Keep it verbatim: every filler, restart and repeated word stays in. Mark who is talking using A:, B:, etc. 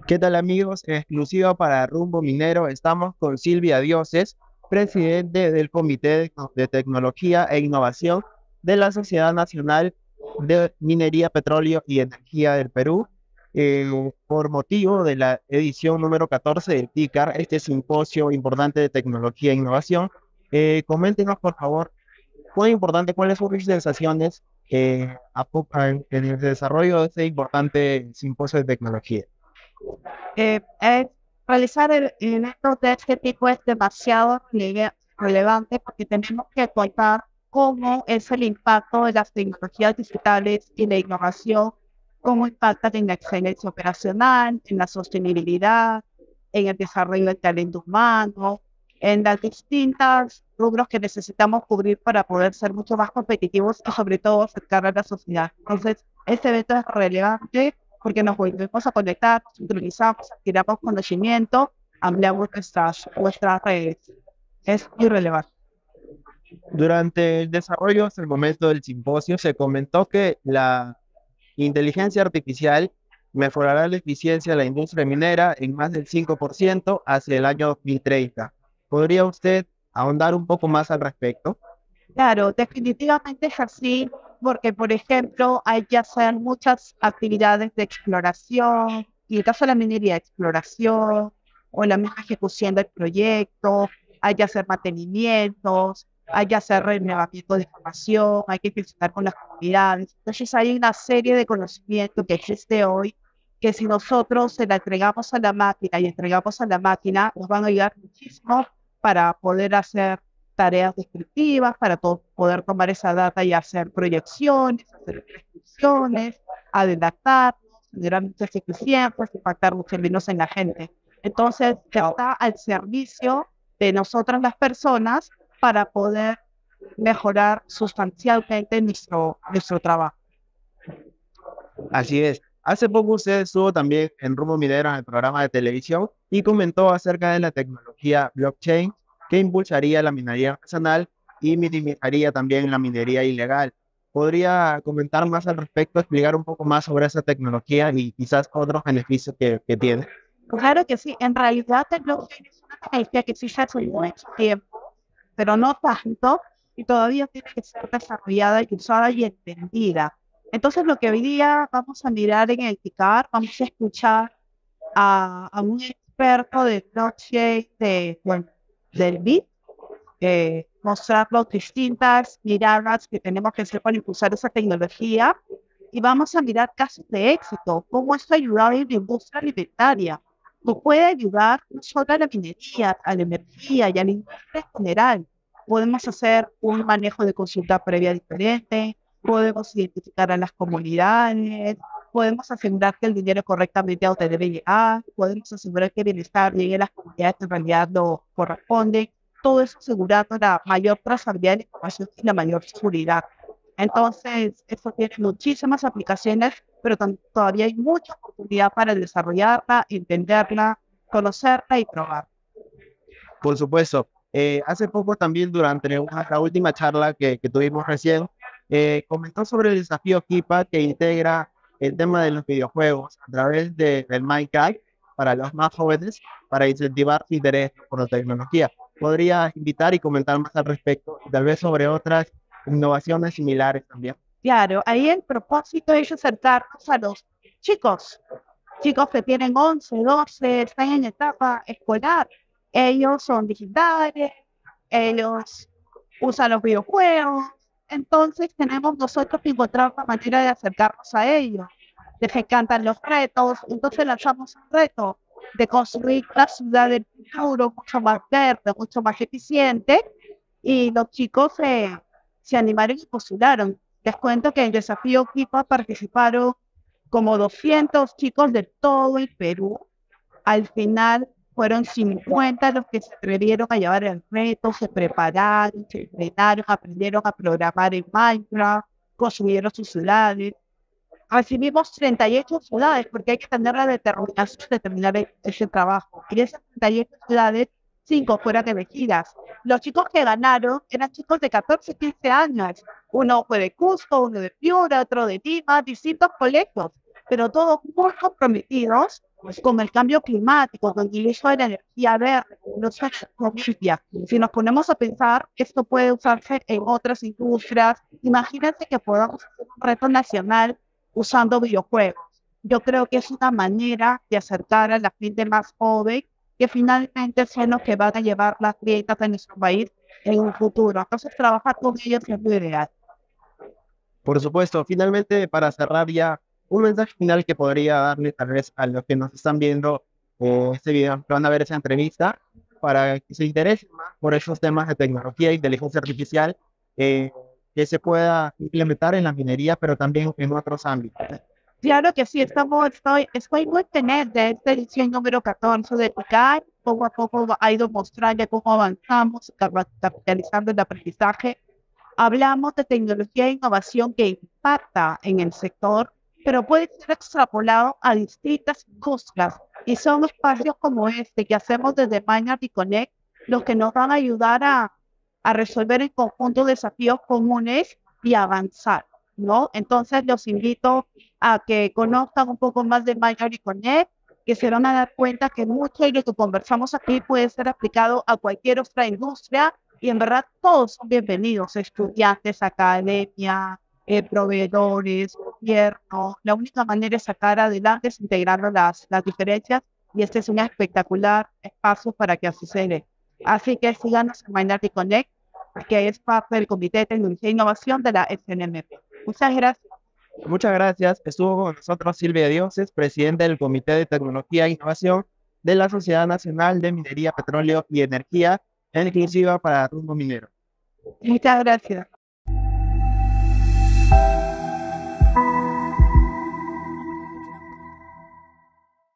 A: ¿Qué tal amigos? Exclusiva para Rumbo Minero. Estamos con Silvia Dioses, presidente del Comité de, de Tecnología e Innovación de la Sociedad Nacional de Minería, Petróleo y Energía del Perú, eh, por motivo de la edición número catorce del T I C A R, este simposio importante de tecnología e innovación. Eh, coméntenos, por favor, muy importante, cuáles son sus sensaciones eh, a po- a- en el desarrollo de este importante simposio de tecnología.
B: Eh, es- realizar el, eventos de este tipo es demasiado rele- relevante porque tenemos que contar cómo es el impacto de las tecnologías digitales y la innovación, cómo impactan en la excelencia operacional, en la sostenibilidad, en el desarrollo del talento humano, en las distintas rubros que necesitamos cubrir para poder ser mucho más competitivos y sobre todo acercar a la sociedad. Entonces, este evento es relevante porque nos volvemos a conectar, nos sincronizamos, adquirimos conocimiento, ampliamos nuestras, nuestras redes. Es muy relevante.
A: Durante el desarrollo hasta el momento del simposio se comentó que la inteligencia artificial mejorará la eficiencia de la industria minera en más del cinco por ciento hacia el año dos mil treinta. ¿Podría usted ahondar un poco más al respecto?
B: Claro, definitivamente es así, porque por ejemplo hay que hacer muchas actividades de exploración, y en el caso de la minería, exploración o la misma ejecución del proyecto, hay que hacer mantenimientos, hay que hacer relevamiento de información, hay que gestionar con las comunidades. Entonces hay una serie de conocimiento que existe hoy que si nosotros se la entregamos a la máquina y entregamos a la máquina, nos van a ayudar muchísimo para poder hacer tareas descriptivas para to- poder tomar esa data y hacer proyecciones, hacer prescripciones, adelantarnos, generar muchas eficiencias, impactar mucho menos en la gente. Entonces, está al servicio de nosotras las personas para poder mejorar sustancialmente nuestro, nuestro trabajo.
A: Así es. Hace poco usted estuvo también en Rumbo Minero en el programa de televisión y comentó acerca de la tecnología blockchain que impulsaría la minería artesanal y minimizaría también la minería ilegal. ¿Podría comentar más al respecto, explicar un poco más sobre esa tecnología y quizás otros beneficios que, que tiene?
B: Claro que sí, en realidad el blockchain es una tecnología que existe hace mucho tiempo, pero no tanto, y todavía tiene que ser desarrollada y usada y entendida. Entonces, lo que hoy día vamos a mirar en el T I C A R, vamos a escuchar a, a un experto de blockchain de, bueno, del B I T, eh, mostrar las distintas miradas que tenemos que hacer para impulsar esa tecnología y vamos a mirar casos de éxito, cómo esto ha ayudado en la industria alimentaria, nos puede ayudar no solo a la minería, a la energía y a la industria en general. Podemos hacer un manejo de consulta previa diferente, podemos identificar a las comunidades, podemos asegurar que el dinero correctamente a donde debe llegar, podemos asegurar que el bienestar llegue a las comunidades que en realidad lo corresponden, todo eso asegurando la mayor trazabilidad de la información y la mayor seguridad. Entonces, eso tiene muchísimas aplicaciones, pero tam- todavía hay mucha oportunidad para desarrollarla, entenderla, conocerla y probar.
A: Por supuesto. Eh, hace poco también, durante una- la última charla que, que tuvimos recién, eh, comentó sobre el desafío Kipa que integra el tema de los videojuegos a través de, del Minecraft para los más jóvenes, para incentivar su interés por la tecnología. ¿Podría invitar y comentar más al respecto, y tal vez sobre otras innovaciones similares también?
B: Claro, ahí el propósito es acercarnos a los chicos, chicos que tienen once, doce, están en etapa escolar. Ellos son digitales, ellos usan los videojuegos, entonces tenemos nosotros que encontrar una manera de acercarnos a ellos. Les encantan los retos, entonces lanzamos un reto de construir una ciudad del futuro mucho más verde, mucho más eficiente, y los chicos se, se animaron y postularon. Les cuento que en el desafío Kipa participaron como doscientos chicos de todo el Perú. Al final fueron cincuenta los que se atrevieron a llevar el reto, se prepararon, se entrenaron, aprendieron a programar en Minecraft, construyeron sus ciudades. Recibimos treinta y ocho ciudades porque hay que tener la determinación de terminar e- ese trabajo. Y de esas treinta y ocho ciudades, cinco fueron elegidas. Los chicos que ganaron eran chicos de catorce, quince años. Uno fue de Cusco, uno de Piura, otro de Lima, distintos colegios. pero todos muy comprometidos con el cambio climático, con el uso de la energía verde, con el uso de la energía limpia. Si nos ponemos a pensar, esto puede usarse en otras industrias. Imagínense que podamos hacer un reto nacional usando videojuegos. Yo creo que es una manera de acercar a la gente más joven, que finalmente son los que van a llevar las riendas de nuestro país en un futuro. Entonces, trabajar con ellos es lo ideal.
A: Por supuesto, finalmente, para cerrar ya, un mensaje final que podría darle tal vez a los que nos están viendo o este video, que van a ver esa entrevista, para que se interesen más por esos temas de tecnología e inteligencia artificial, eh, que se pueda implementar en la minería, pero también en otros ámbitos.
B: Claro que sí, estamos, estoy, estoy muy pendiente de esta edición número catorce de PICAI. Poco a poco ha ido mostrando cómo avanzamos, cap- capitalizando el aprendizaje. Hablamos de tecnología e innovación que impacta en el sector, pero puede ser extrapolado a distintas industrias. Y son espacios como este que hacemos desde Minority Connect los que nos van a ayudar a, a resolver en conjunto desafíos comunes y avanzar, ¿no? Entonces los invito a que conozcan un poco más de Minority Connect, que se van a dar cuenta que mucho de lo que conversamos aquí puede ser aplicado a cualquier otra industria y en verdad todos son bienvenidos, estudiantes, academia, eh, proveedores, gobierno. La única manera de sacar adelante es integrando las, las diferencias y este es un espectacular espacio para que así se dé. Así que síganos en Minority Connect, que es parte del Comité de Tecnología e Innovación de la S N M P. Muchas gracias.
A: Muchas gracias. Estuvo con nosotros Silvia Dioses, presidente del Comité de Tecnología e Innovación de la Sociedad Nacional de Minería, Petróleo y Energía, en exclusiva para Rumbo Minero.
B: Muchas gracias.